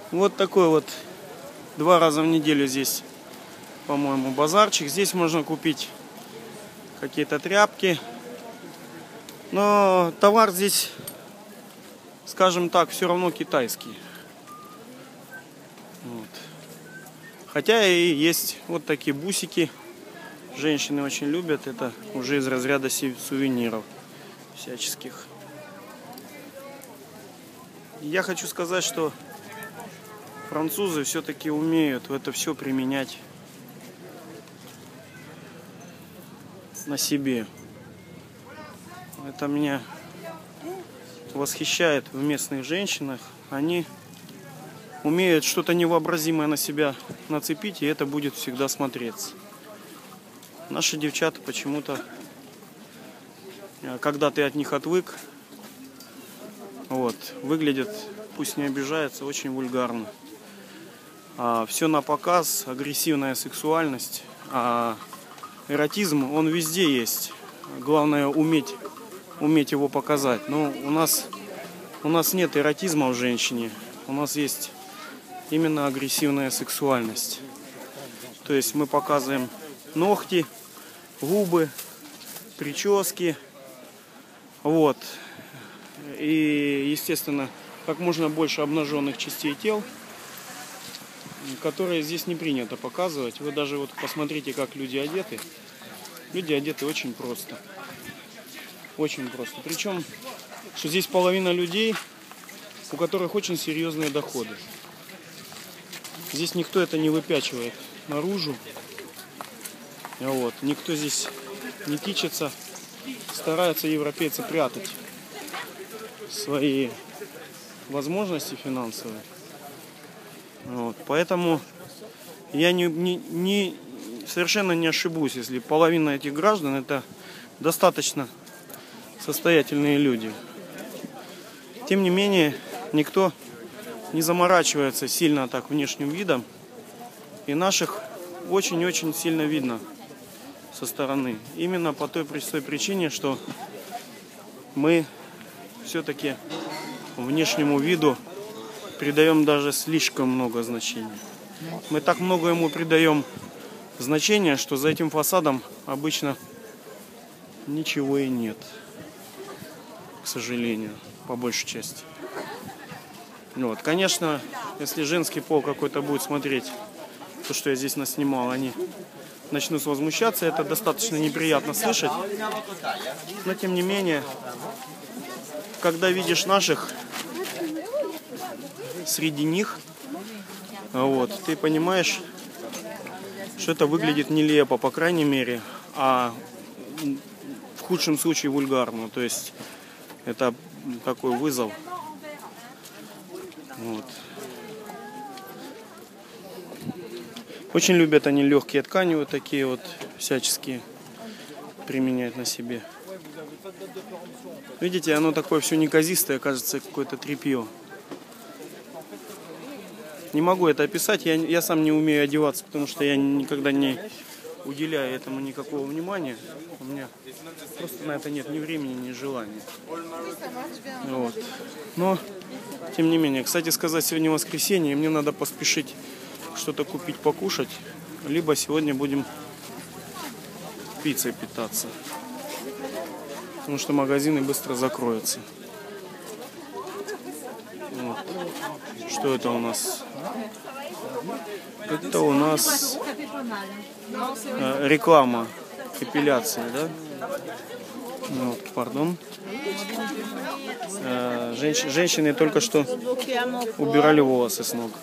Вот такой вот 2 раза в неделю здесь, по-моему, базарчик. Здесь можно купить какие-то тряпки. Но товар здесь, скажем так, все равно китайский. Вот. Хотя и есть вот такие бусики. Женщины очень любят. Это уже из разряда сувениров всяческих. Я хочу сказать, что французы все-таки умеют это все применять на себе. Это меня восхищает в местных женщинах. Они умеют что-то невообразимое на себя нацепить, и это будет всегда смотреться. Наши девчата почему-то, когда ты от них отвык, вот, выглядят, пусть не обижаются, очень вульгарно. Все на показ, агрессивная сексуальность, эротизм, он везде есть. Главное уметь его показать. Но у нас нет эротизма в женщине, у нас есть именно агрессивная сексуальность. То есть мы показываем ногти, губы, прически, вот. И, естественно, как можно больше обнаженных частей тел, которые здесь не принято показывать. Вы даже вот посмотрите, как люди одеты. Люди одеты очень просто. Очень просто. Причем, что здесь половина людей, у которых очень серьезные доходы. Здесь никто это не выпячивает наружу. Вот. Никто здесь не тичется. Стараются европейцы прятать свои возможности финансовые. Вот. Поэтому я совершенно не ошибусь, если половина этих граждан это достаточно состоятельные люди. Тем не менее, никто не заморачивается сильно так внешним видом. И наших очень-очень сильно видно со стороны. Именно по той простой причине, что мы все-таки внешнему виду придаем даже слишком много значения. Мы так много ему придаем значения, что за этим фасадом обычно ничего и нет. К сожалению, по большей части. Вот. Конечно, если женский пол какой-то будет смотреть то, что я здесь наснимал, они начнут возмущаться. Это достаточно неприятно слышать. Но тем не менее, когда видишь наших среди них, вот, ты понимаешь, что это выглядит нелепо, по крайней мере, а в худшем случае вульгарно. То есть это такой вызов. Вот. Очень любят они легкие ткани, вот такие вот всяческие применяют на себе. Видите, оно такое все неказистое, кажется, какое-то тряпье. Не могу это описать, я сам не умею одеваться, потому что я никогда не уделяю этому никакого внимания. У меня просто на это нет ни времени, ни желания. Вот. Но, тем не менее, кстати сказать, сегодня воскресенье, и мне надо поспешить что-то купить, покушать. Либо сегодня будем пиццей питаться. Потому что магазины быстро закроются. Вот. Что это у нас? Это у нас реклама эпиляции, да? Вот, пардон. Женщины только что убирали волосы с ног.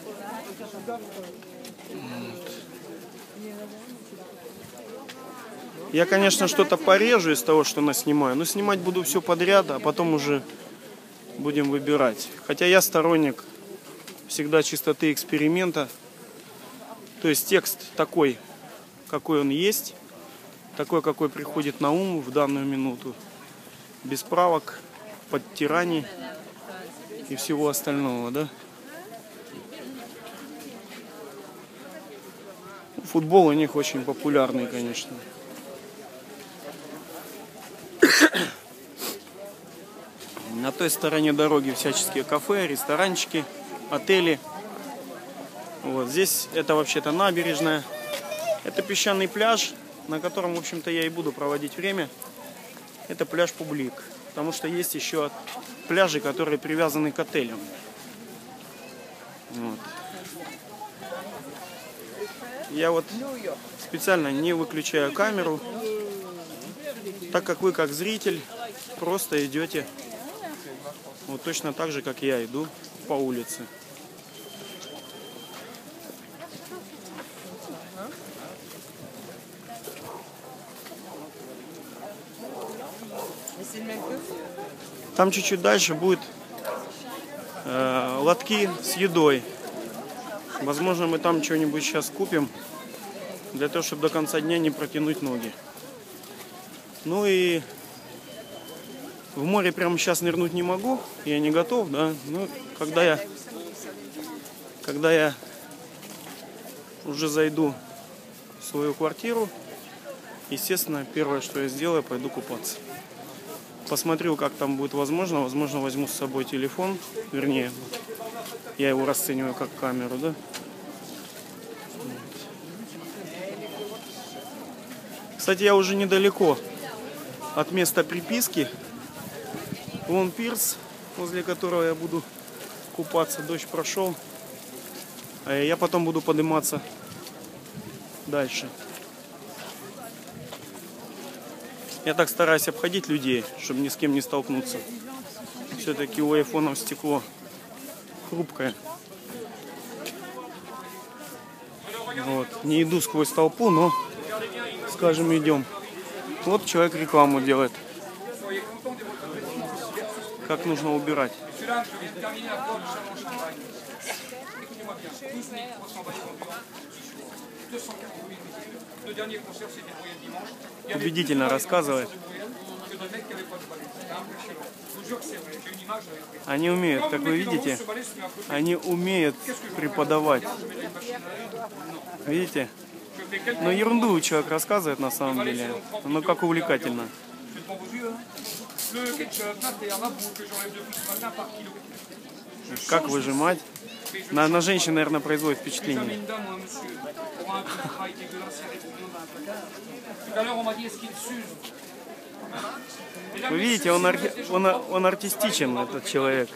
Я, конечно, что-то порежу из того, что наснимаю, но снимать буду все подряд, а потом уже будем выбирать. Хотя я сторонник всегда чистоты эксперимента. То есть текст такой, какой он есть, такой, какой приходит на ум в данную минуту, без правок, подтираний и всего остального, да? Футбол у них очень популярный, конечно. На той стороне дороги всяческие кафе, ресторанчики, отели. Вот здесь это вообще-то набережная. Это песчаный пляж, на котором, в общем-то, я и буду проводить время. Это пляж Публик. Потому что есть еще пляжи, которые привязаны к отелям. Вот. Я вот специально не выключаю камеру, так как вы, как зритель, просто идете вот точно так же, как я иду по улице. Там чуть-чуть дальше будет лотки с едой. Возможно, мы там что-нибудь сейчас купим, для того, чтобы до конца дня не протянуть ноги. Ну и в море прямо сейчас нырнуть не могу, я не готов, да. Но когда я уже зайду в свою квартиру, естественно, первое, что я сделаю, пойду купаться. Посмотрю, как там будет возможно. Возможно, возьму с собой телефон. Вернее, я его расцениваю как камеру, да. Кстати, я уже недалеко от места приписки. Вон пирс, возле которого я буду купаться. Дождь прошел. А я потом буду подниматься дальше. Я так стараюсь обходить людей, чтобы ни с кем не столкнуться. Все-таки у айфонов стекло хрупкое. Вот. Не иду сквозь толпу, но, скажем, идем. Вот человек рекламу делает. Как нужно убирать. Убедительно рассказывает. Они умеют, как вы видите, они умеют преподавать. Видите? Но ерунду человек рассказывает на самом деле. Но как увлекательно. Как выжимать? На женщин, наверное, производит впечатление. Вы видите, он артистичен, этот человек.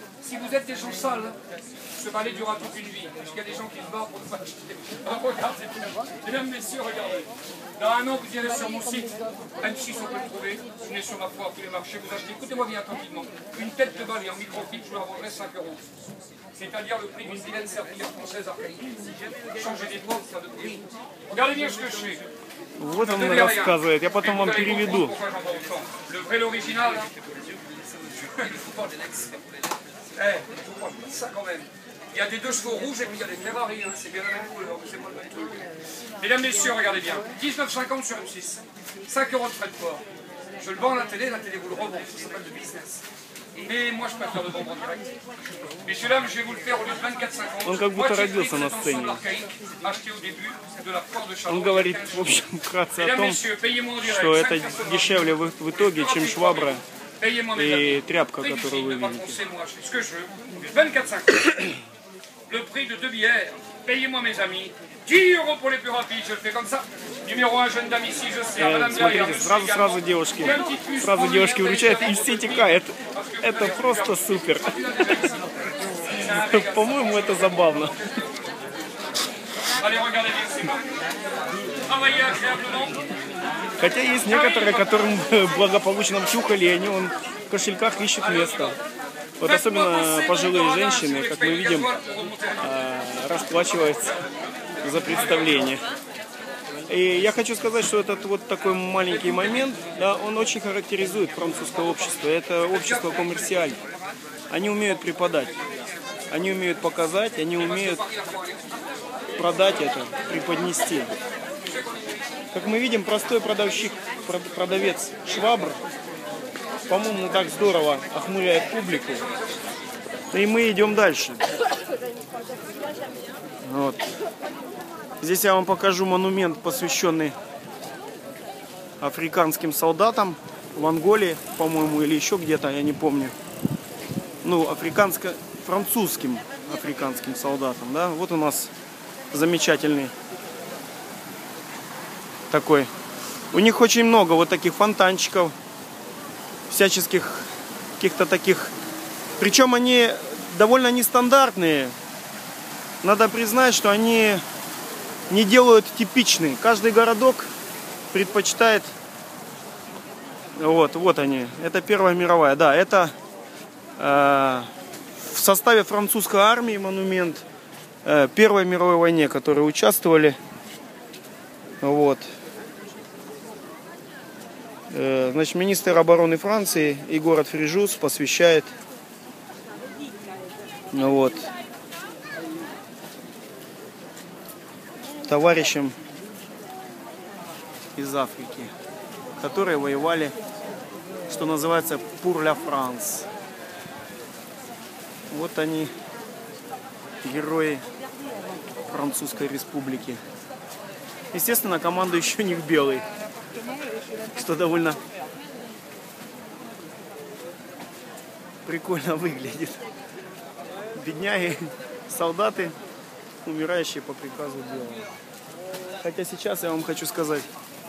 Ce balai durera toute une vie, parce qu'il y a des gens qui se barrent pour ne pas acheter. Alors regardez, mesdames, messieurs, regardez. Dans un an, vous irez sur mon site, M6, on peut le trouver. Vous venez sur ma foire, tous les marchés, vous achetez, écoutez-moi bien attentivement, une tête de balai en microfilm, je vous la vendrai 5 €. C'est-à-dire le prix d'une vilaine serpillière française archaïque. Changer des portes, ça de prix. Regardez bien ce que je fais. Вот он рассказывает, я потом вам переведу. Le vrai, l'original, ça quand même. Il y a des 2 chevaux rouges et puis il y a des Ferrari, hein. C'est bien la même couleur, mais c'est pas le même truc. Mesdames, messieurs, regardez bien. 19,50 sur M6. 5 € de frais de port. Je le vends à la télé vous le revend. Ça s'appelle de business. Mais moi je préfère le vendre en direct. Messieurs, dames, je vais vous le faire au lieu de 24,50. Он как будто родился на сцене. Он говорит, в общем, вкратце о том, что это дешевле в итоге, чем швабра и тряпка, которую вы видите. 24,50. Le prix de 2 bières. Payez-moi, mes amis. 10 € pour les plus rapides, je le fais comme ça. Numéro 1, jeune dame ici, je sais. Madame Смотрите, сразу девушки вручают, и все текают. Это просто супер. По-моему, это забавно. Хотя есть некоторые, которым благополучно втюхали, и они в кошельках ищут место. Вот особенно пожилые женщины, как мы видим, расплачиваются за представление. И я хочу сказать, что этот вот такой маленький момент, да, он очень характеризует французское общество. Это общество коммерциаль. Они умеют преподать, они умеют показать, они умеют продать это, преподнести. Как мы видим, простой продавец швабр, по-моему, так здорово охмуряет публику. И мы идем дальше. Вот. Здесь я вам покажу монумент, посвященный африканским солдатам в Анголе, по-моему, или еще где-то, я не помню. Ну, французским африканским солдатам, да. Вот у нас замечательный. Такой. У них очень много вот таких фонтанчиков, всяческих каких-то таких. Причем они довольно нестандартные. Надо признать, что они не делают типичный. Каждый городок предпочитает. Вот они. Это Первая мировая. Да, это в составе французской армии монумент Первой мировой войне, которые участвовали. Вот. Значит, министр обороны Франции и город Фрижус посвящает вот товарищам из Африки, которые воевали, что называется, pour la France. Вот они, герои Французской республики. Естественно, командующий у них белый, что довольно прикольно выглядит. Бедняги, солдаты, умирающие по приказу белого. Хотя сейчас я вам хочу сказать,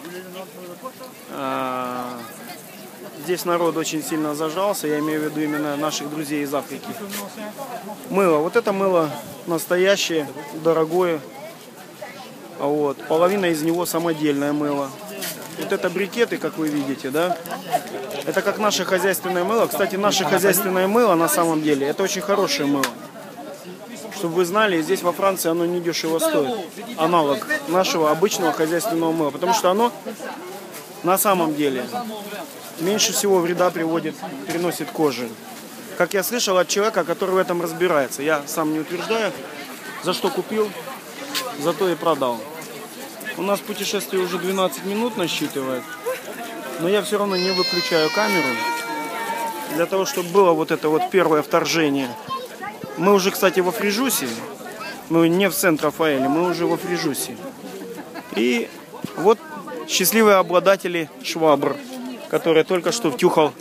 здесь народ очень сильно зажался, я имею в виду именно наших друзей из Африки. Мыло, вот это мыло настоящее, дорогое. Вот. Половина из него самодельное мыло. Вот это брикеты, как вы видите, да? Это как наше хозяйственное мыло. Кстати, наше хозяйственное мыло на самом деле, это очень хорошее мыло. Чтобы вы знали, здесь во Франции оно недешево стоит. Аналог нашего обычного хозяйственного мыла. Потому что оно на самом деле меньше всего вреда приносит коже. Как я слышал от человека, который в этом разбирается. Я сам не утверждаю, за что купил, зато и продал. У нас путешествие уже 12 минут насчитывает, но я все равно не выключаю камеру, для того, чтобы было вот это вот первое вторжение. Мы уже, кстати, во Фрижусе, мы не в Сент-Рафаэле, мы уже во Фрижусе. И вот счастливые обладатели швабр, которые только что втюхал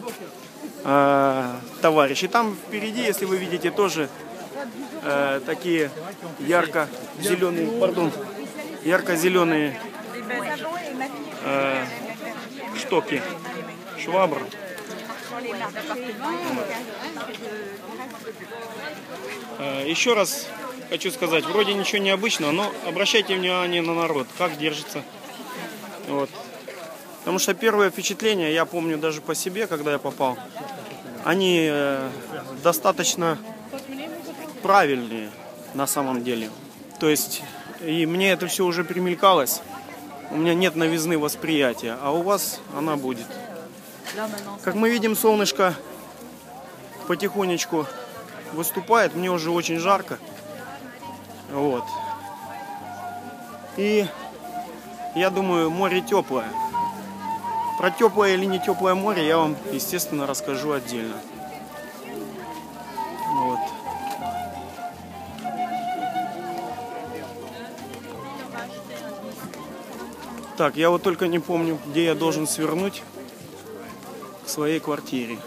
товарищ. И там впереди, если вы видите, тоже такие ярко-зеленые штоки швабр. Еще раз хочу сказать, вроде ничего необычного, но обращайте внимание на народ, как держится. Вот. Потому что первые впечатления, я помню даже по себе, когда я попал, они достаточно правильные на самом деле. То есть, и мне это все уже примелькалось. У меня нет новизны восприятия, а у вас она будет. Как мы видим, солнышко потихонечку выступает. Мне уже очень жарко. Вот. И я думаю, море теплое. Про теплое или не теплое море я вам, естественно, расскажу отдельно. Вот. Так, я вот только не помню, где я должен свернуть к своей квартире.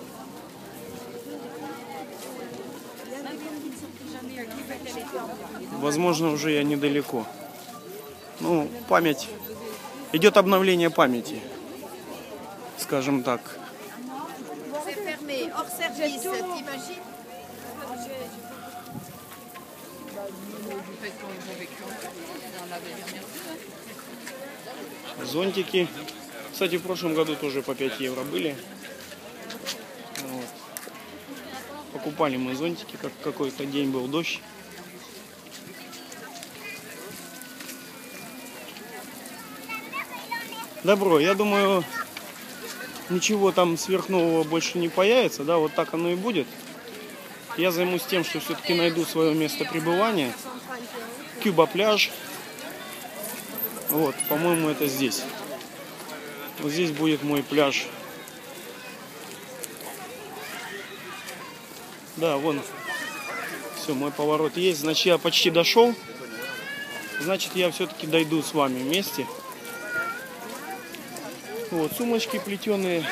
Возможно, уже я недалеко. Ну, память. Идет обновление памяти. Скажем так. Зонтики. Кстати, в прошлом году тоже по 5 евро были. Вот. Покупали мы зонтики, как какой-то день был дождь. Добро, я думаю, ничего там сверхнового больше не появится, да, вот так оно и будет. Я займусь тем, что все-таки найду свое место пребывания. Кюба пляж. Вот, по-моему, это здесь. Вот здесь будет мой пляж. Да, вон. Все, мой поворот есть. Значит, я почти дошел. Значит, я все-таки дойду с вами вместе. Вот, сумочки плетеные.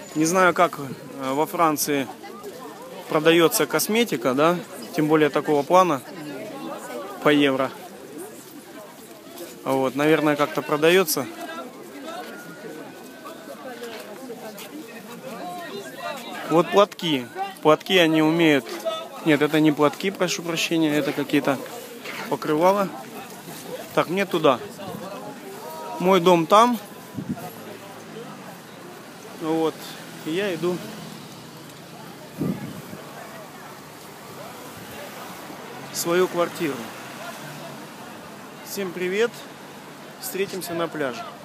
Не знаю, как во Франции продается косметика, да, тем более такого плана по евро. Вот, наверное, как-то продается. Вот платки. Платки они умеют. Нет, это не платки, прошу прощения, это какие-то покрывала. Так, мне туда. Мой дом там. Вот. И я иду в свою квартиру. Всем привет. Встретимся на пляже.